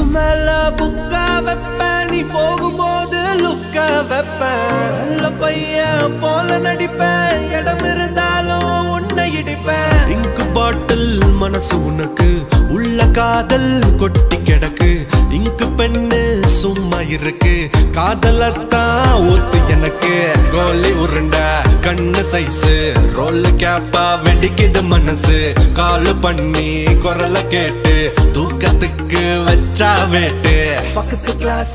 மேல புக்கா வைப்பேன், நீ போகும்போது லுக்கா வைப்பேன். நல்ல பையன் போல நடிப்பேன், இடம் இருந்தாலும் உன்னை இடிப்பேன். இங்கு பாட்டில் மனசு உனக்கு, உள்ள காதல் கொட்டி கிடக்கு. இங்கு பெண்ணு சும்மா இருக்கு, காதலத்தான் ஊத்து எனக்கு. கோலி உருண்டை கண்ணு சைஸு, ரோல் கேப்பா வெடிக்குது மனசு. காலு பண்ணி குரலை கேட்டு தூக்கத்துக்கு வச்சா வேட்டு. பக்கத்து கிளாஸ்